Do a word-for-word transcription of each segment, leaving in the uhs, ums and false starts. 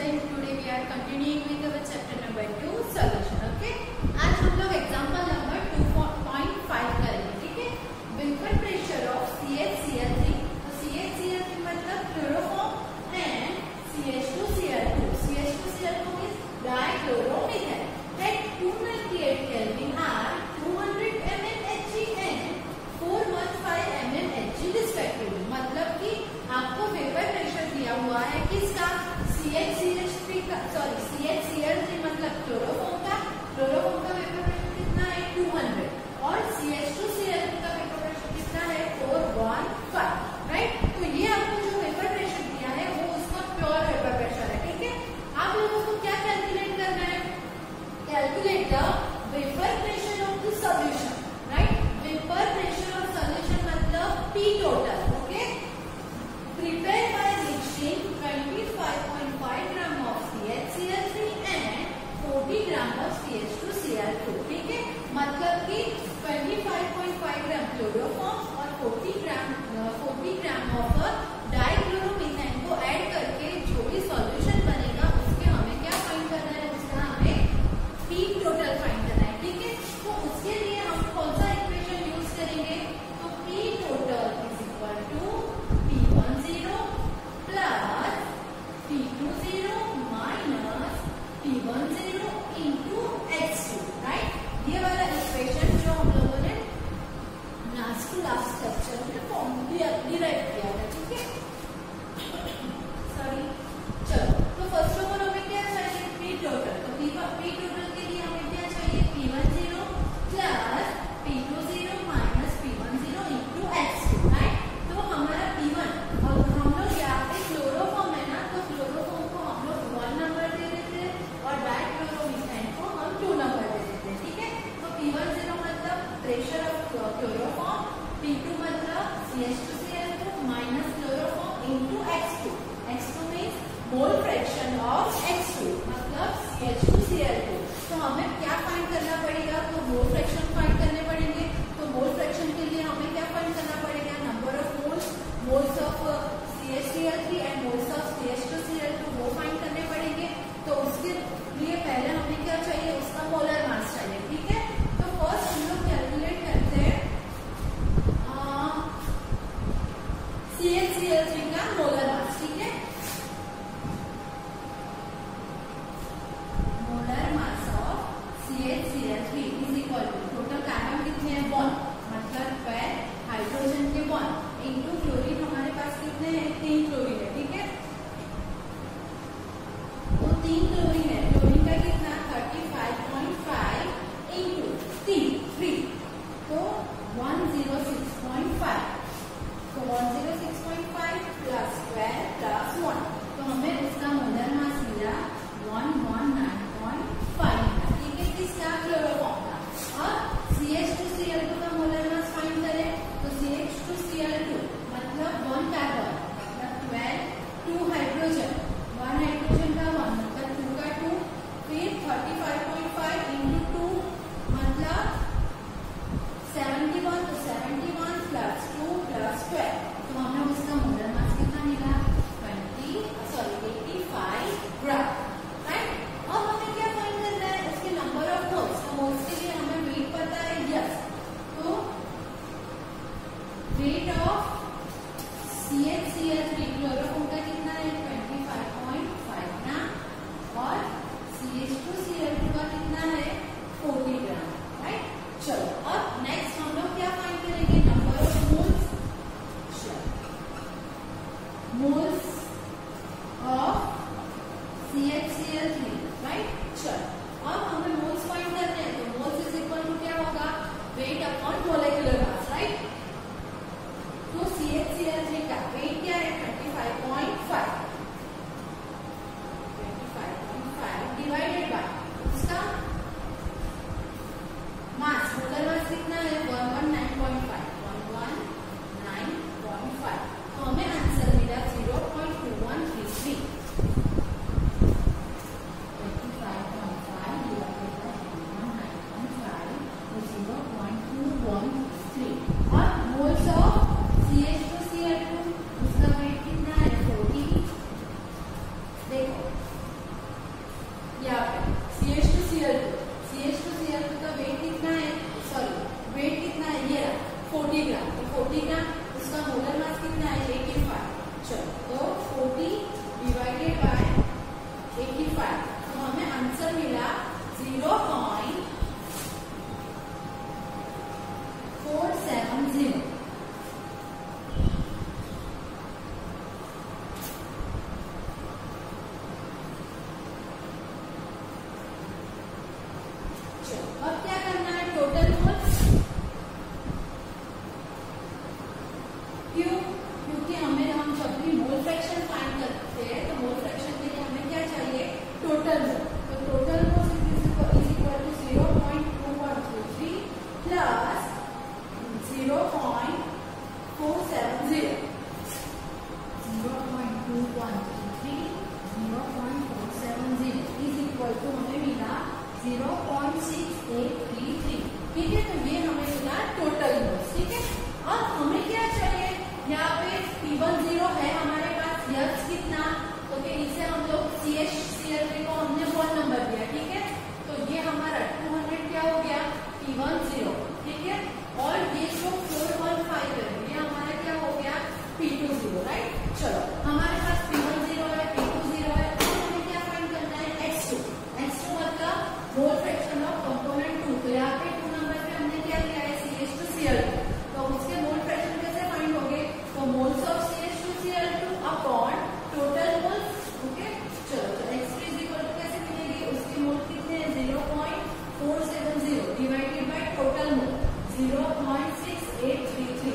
students, today we are continuing with our chapter number two solution. Okay, आज हम लोग example number two point five करेंगे. ठीक है, vapor pressure of C H C l three. तो C H C l three मतलब chloroform and C H two C l two. C H two C l two means dichloromethane at two ninety-eight Kelvin are two hundred millimeter Hg and four hundred fifteen millimeter Hg respectively. मतलब कि आपको vapour pressure दिया हुआ है किसका C H C l three का, sorry C H C l three मतलब chloroform का. क्लोरोफॉर्म का वेपर प्रेशर कितना है two hundred और C H two C l two का वेपर प्रेशर कितना है four hundred fifteen. राइट, तो ये आपको जो वेपर प्रेशर दिया है वो उसका प्योर वेपर प्रेशर है. ठीक है, आप लोगों को क्या कैलकुलेट करना है? Calculate the vapour pressure of the solution. Right, vapour pressure of solution मतलब P total. Okay, prepare by mixing twenty-five point five gram of C H C l three and forty gram of C H two C l two. ठीक है, मतलब कि twenty-five point five gram chloroform और forty gram forty gram of dichloromethane को add करके जो भी solution बनेगा उसके हमें क्या फाइंड करना है? उसका हमें P टोटल फाइंड करना है. ठीक है, तो उसके लिए हम कौन सा इक्वेशन यूज करेंगे? तो P total is equal to P ten plus P twenty minus P ten into H two. Right, ये वाला इक्वेशन जो हम लोगों ने लास्ट टू लास्ट लेक्चर में फॉर्म डिराइव किया है. ठीक है, सॉरी, चलो तो फर्स्ट ऑफ ऑल हमें क्या चाहिए? P total. तो P P टोटल के लिए हमें क्या चाहिए? P ten plus P twenty minus P ten into H two. Right, तो हमारा P one और हम लोग यहाँ पे क्लोरोफॉर्म है ना, तो क्लोरोफॉर्म को हम लोग वन नंबर दे देते हैं और डाइक्लोरोमीथेन को हम टू नंबर दे देते हैं. ठीक है, तो P ten मतलब pressure of chloroform, P two मतलब C H two C l two minus chloroform into H two. H two means mole fraction of H two मतलब C H two C l two. तो हमें क्या find करना पड़ेगा? तो mole fraction find करने पड़ेंगे. तो मोल फ्रैक्शन के लिए हमें क्या फाइंड करना पड़ेगा? Number of moles, moles of C H C l three and moles of C H two C l two वो फाइंड करने पड़ेंगे. तो उसके लिए पहले हमें क्या चाहिए? उसका मोलर मास चाहिए. ठीक है, तो फर्स्ट हम लोग कैलकुलेट करते हैं C H C l three का मोलर मास. ठीक है, molar mass of C H C l three is equal to total carbon कितने हैं? बॉन्ड मतलब पैर हाइड्रोजन के बॉन्ड इनटू क्लोरीन. हमारे पास कितने हैं? तीन क्लोरीन है. ठीक है, तो तीन क्लोरीन है. क्लोरीन का कितना? thirty-five point five इनटू तीन थ्री, तो one hundred six point five. तो one hundred six point five plus twelve plus one, तो हमें उसका मोलर मास मिला one hundred nineteen point five. ठीक है, किसका? क्लोरोफॉर्म का. और C H two C l two का मोलर मास फाइंड करें तो C H two C l two मतलब वन कार्बन मतलब twelve, two hydrogen, one hydrogen का वन मतलब टू का टू, फिर thirty-five point five into two मतलब seventy-one, तो seventy-one plus two plus twelve, तो हमें उसका मोलर मास कितना मिला? twenty सॉरी eighty-five ग्राम. राइट, अब हमें क्या फाइंड करना है? उसके नंबर ऑफ मोल्स. तो मोल्स के लिए हमें वेट पता है. यस, तो weight of C H C l three chloroform का कितना है? twenty-five point five ग्राम और C H two C l two का कितना है? forty ग्राम. राइट, चलो अब नेक्स्ट हम लोग क्या फाइंड करेंगे? Number of moles. Moles of C H C l three. Right, चलो अब हमें मोल्स फाइंड करने हैं. तो मोल्स इज इक्वल टू क्या होगा? Weight upon molecular mass. Right, तो C H C l three का वेट क्या है? twenty-five point five. twenty-five point five divided by उसका मास. मोलर मास कितना है? one hundred nineteen point five. one hundred nineteen point five. तो हमें answer मिला zero point two one three three. twenty-five point five divided by one hundred nineteen point five is zero point two one three. और moles of C H two C l two उसका weight कितना है? forty. देखो by eighty five, तो हमें answer मिला zero point four seven zero. अब क्या करना है, टोटल मोल्स। क्यों? क्योंकि हमें हम जब भी मोल फ्रैक्शन फाइंड करते हैं तो मोल फ्रैक्शन के लिए हमें क्या चाहिए, टोटल मोल। तो total mole is equal to zero point two one three three plus zero point four seven zero, zero point two one three three zero point four seven zero is equal to हमें मिला zero point six eight three three. ठीक है, तो ये हमें मिला total moles. ठीक है, अब हमें क्या चाहिए, यहाँ पे पी वन जीरो है हमारे पास, यस कितना, तो फिर इसे हम लोग सी एच सी एल को हमने वन नंबर दिया। ठीक है, तो ये हमारा टू हंड्रेड क्या हो गया, पी वन जीरो। ठीक है, और ये जो फोर वन फाइव है ये हमारा क्या हो गया, पी टू जीरो। राइट, चलो हमारे पास पी वन जीरो है, पी टू जीरो है, तो हमें क्या फाइंड करना है, एक्स टू। एक्स टू मतलब mole fraction of component two. तो यहाँ पे टू नंबर पे हमने क्या लिया है, C H two C L two, तो उसके मोल फ्रैक्शन कैसे फाइंड होंगे, तो moles of C H two C L two upon total moles. Okay, चलो तो X two is equal to कैसे मिलेगी, उसकी मोल कितने हैं, zero point four seven zero divided by total mole zero point six eight three three.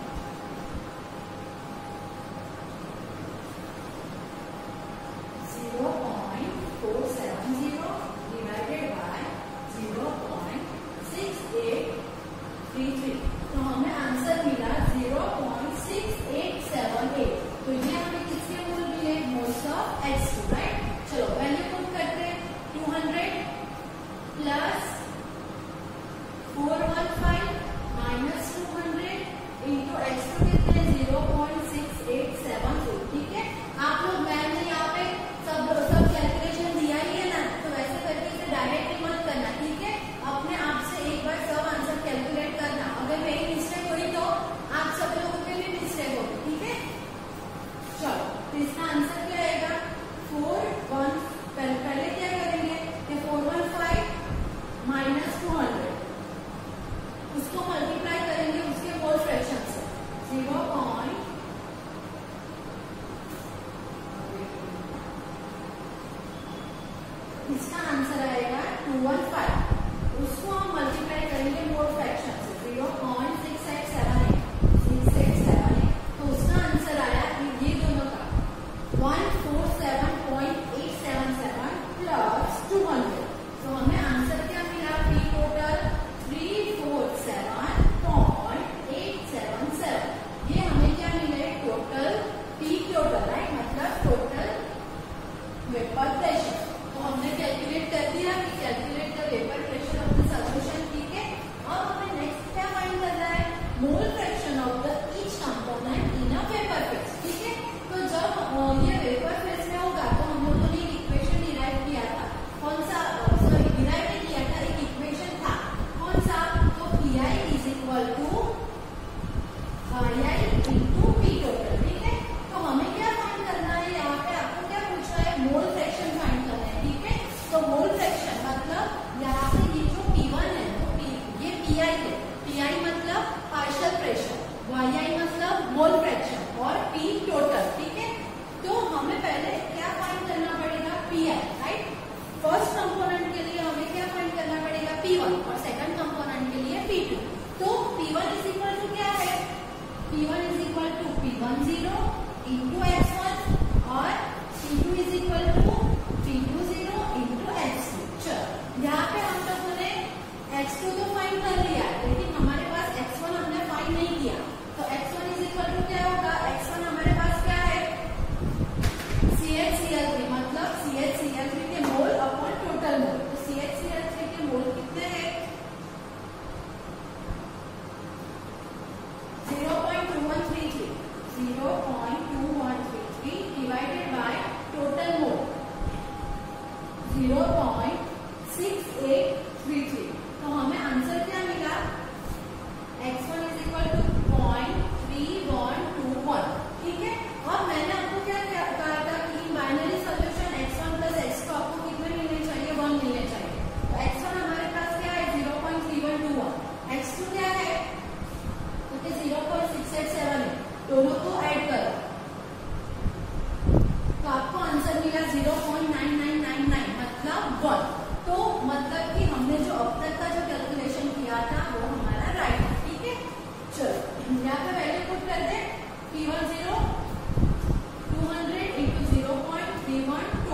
Zero point four seven zero divided by zero point six eight three three, तो हमें answer मिला zero point six eight seven eight. तो ये हमें किसके mole मिले, moles of X two. Right, चलो value put करते हैं, two hundred plus four one five minus two hundred into x two कितने, zero point six eight seven two. ठीक है, आप लोग मैंने यहाँ पे सब सब कैलकुलेशन दिया ही है ना, तो वैसे करके इसे डायरेक्टली मत करना। ठीक है, अपने आप से एक बार सब आंसर कैलकुलेट करना, अगर मेरी मिस्टेक हुई तो आप सब लोगों के भी मिस्टेक होगी। ठीक है, चलो तो इसका आंसर क्या आएगा, फोर वन, पहले क्या करेंगे कि four one five minus two hundred उसको मल्टीप्लाई करेंगे उसके मोल फ्रैक्शन से, जीरो पॉइंट इसका आंसर आएगा टू वन फाइव, उसको हम मल्टीप्लाई करेंगे मोल फ्रैक्शन से, zero point six eight seven eight six eight seven eight, तो उसका आंसर आया ये दोनों का one four seven point eight seven seven plus two hundred. तो हमें आंसर क्या मिला, P total three four seven point eight seven seven. ये हमें क्या मिले, टोटल पी टोटल। राइट, मतलब टोटल वेपर प्रेशर। तो हमने कैलकुलेट कर दिया कि calculate the vapour pressure of the solution. ठीक है, अब हमें नेक्स्ट क्या फाइंड करना है, mole fraction of the each component in a vapour phase. ठीक है, तो जब ये वेपर फेज में होगा तो हम लोगों ने इक्वेशन डिराइव किया था, कौन सा, सॉरी डिराइव नहीं किया था, एक इक्वेशन था, कौन सा, तो P I is equal to I I into P total. ठीक है, तो हमें क्या फाइंड करना है, यहाँ पे आपको क्या पूछा है, मोल फ्रैक्शन फाइंड करना है। ठीक है, तो मोल फ्रैक्शन मतलब यहाँ पे ये जो पी वन है तो ये पी आई है, पी आई मतलब पार्शियल प्रेशर, वाई आई मतलब मोल फ्रैक्शन और पी टोटल। ठीक है, तो हमें पहले क्या फाइंड करना पड़ेगा, P I. Right, first component के लिए हमें क्या फाइंड करना पड़ेगा, पी वन, और सेकंड कंपोनेंट के लिए पी टू। तो P one is equal to क्या है, P one is equal to P one zero into X one और P two is equal to P two zero into x to. चलो यहाँ पे हम लोगों ने एक्स टू तो फाइंड कर लिया, लेकिन हमारे पास एक्स वन हमने फाइंड नहीं किया, तो X one is equal to क्या होगा, एक्स वन हमारे पास क्या है, C H C L three, मतलब C H C L three के मोल अपॉन टोटल मोल। तो C H C L three के मोल कितने हैं, zero point two one three three, zero point two one three three divided by total mole zero point six eight three three. तो हमें answer क्या मिला, x one is equal to point three one two one. ठीक है, अब मैंने आपको क्या कहा था कि बाइनरी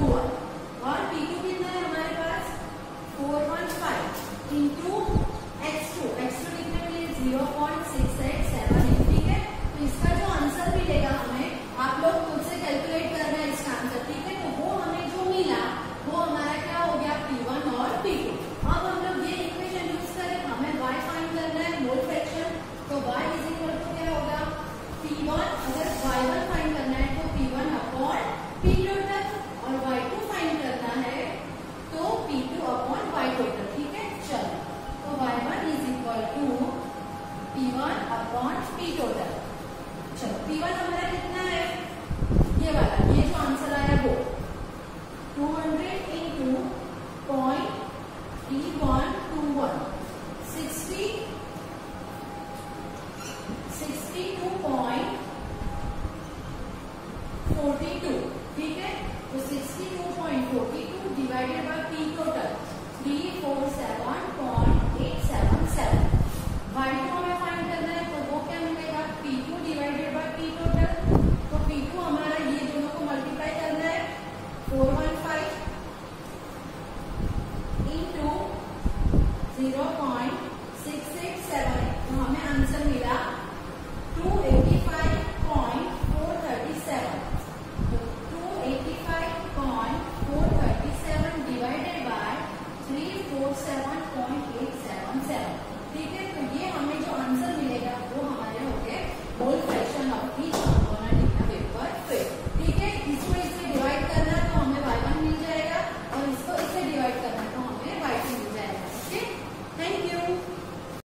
टू वन और पी टू कितना है हमारे पास four one five into x two x two कितने मिले zero point six eight seven eight ठीक है। तो इसका जो आंसर मिलेगा हमें आप लोग खुद से कैलकुलेट करना है इसका आंसर ठीक है। तो वो हमें जो मिला वो हमारा क्या हो गया पी वन और पी टू। अब हम लोग ये इक्वेशन यूज करें हमें y फाइंड करना है मोल फ्रैक्शन तो y इज इक्वल टू क्या होगा पी वन अगर वाई वन फाइंड करना है तो P one upon P total और वाई टू फाइंड करना है तो P two upon y total ठीक है। चलो तो y one is equal to P one upon P total. चलो पी वन हमारा कितना है ये वाला ये जो आंसर आया वो two hundred into point three one two one sixty sixty two point forty two ठीक है। तो sixty two point forty two divided by P total three four seven point eight seven seven. Y two हमें find करना है तो वो क्या मिलेगा P two divided by P total. तो पी टू हमारा ये दोनों को मल्टीप्लाई करना है four one five into zero point six eight seven तो हमें आंसर मिला